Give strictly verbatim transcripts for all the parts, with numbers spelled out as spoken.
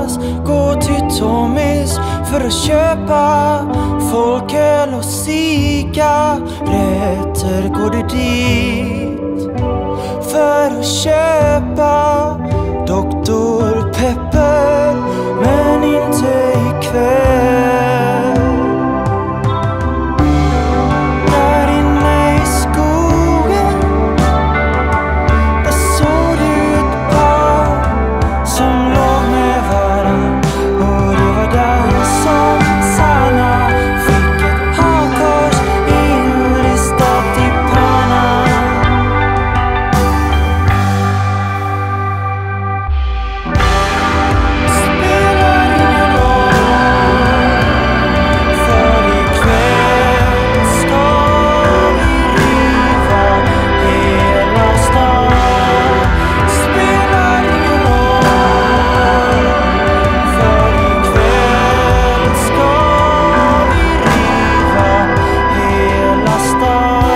tvingas gå till Tommys för att köpa folköl och cigaretter. Går du dit för att köpa doktor Pepper, men inte ikväll. Där inne i skogen, där såg du ett par som låg med varann, och det var där som Sanna fick ett hakkors inristat i pannan. Spelar ingen roll, för ikväll ska vi riva hela stan. Spelar ingen roll, för ikväll ska vi riva hela stan.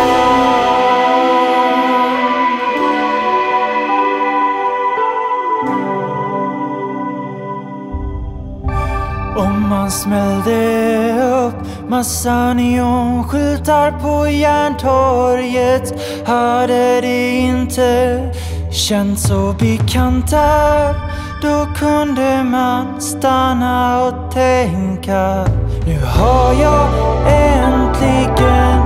Om man smällde upp massa neonskyltar på Järntorget hade det inte känts så bekant där. Då kunde man stanna och tänka: nu har jag äntligen